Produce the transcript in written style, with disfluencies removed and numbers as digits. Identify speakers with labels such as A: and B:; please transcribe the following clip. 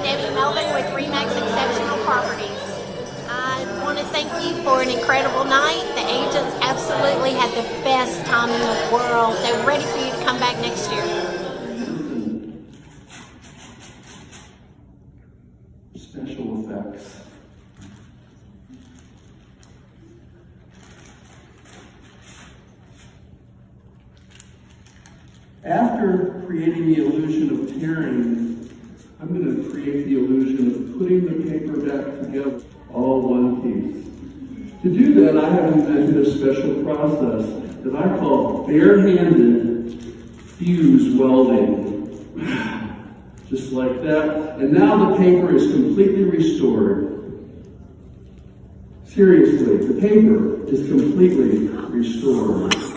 A: Sullivan Melvin with REMAX Exceptional Properties. I want to thank you for an incredible night. The agents absolutely had the best time in the world. They're ready for you to come back next year.
B: Special effects. After creating the illusion of tearing, I'm going to create the illusion of putting the paper back together, all one piece. To do that, I have invented a special process that I call barehanded fuse welding. Just like that. And now the paper is completely restored. Seriously, the paper is completely restored.